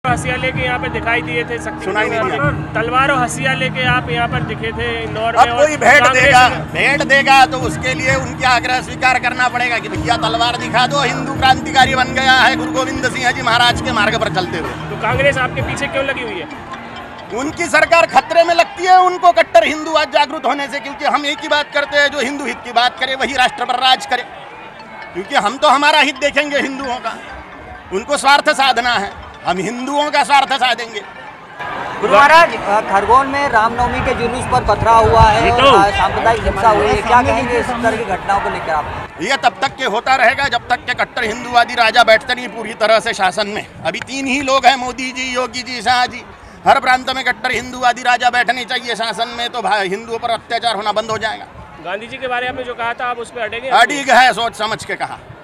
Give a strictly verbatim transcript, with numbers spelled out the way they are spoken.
हसिया लेके यहाँ पे दिखाई दिए थे, सुनाई नहीं दिया। तलवार और हसिया लेके आप यहाँ पर दिखे थे इंदौर में। अब कोई भेंट देगा भेंट देगा तो उसके लिए उनके आग्रह स्वीकार करना पड़ेगा कि भैया तलवार दिखा दो, हिंदू क्रांतिकारी बन गया है गुरु गोविंद सिंह जी महाराज के मार्ग पर चलते हुए। तो कांग्रेस आपके पीछे क्यों लगी हुई है? उनकी सरकार खतरे में लगती है उनको कट्टर हिंदूवाद जागृत होने से, क्योंकि हम एक ही बात करते हैं, जो हिंदू हित की बात करे वही राष्ट्र पर राज करे। क्योंकि हम तो हमारा हित देखेंगे हिंदुओं का, उनको स्वार्थ साधना है, हम हिंदुओं का स्वार्थ साधेंगे। गुरु महाराज, खरगोन में रामनवमी के जुलूस पर पथराव हुआ है और सांप्रदायिक हिंसा हुई है, क्या कहेंगे इस तरह की घटनाओं को लेकर आप? ये तब तक के होता रहेगा जब तक के कट्टर हिंदूवादी राजा बैठते नहीं पूरी तरह से शासन में। अभी तीन ही लोग हैं, मोदी जी, योगी जी, शाह जी। हर प्रांत में कट्टर हिंदूवादी राजा बैठने चाहिए शासन में, तो भाई हिंदुओं पर अत्याचार होना बंद हो जाएगा। गांधी जी के बारे में जो कहा था आप उस पर अड़ेंगे? अड़िग है, सोच समझ के कहा।